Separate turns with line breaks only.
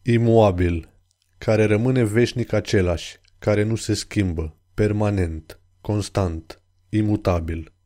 Imuabil, care rămâne veșnic același, care nu se schimbă, permanent, constant, imutabil.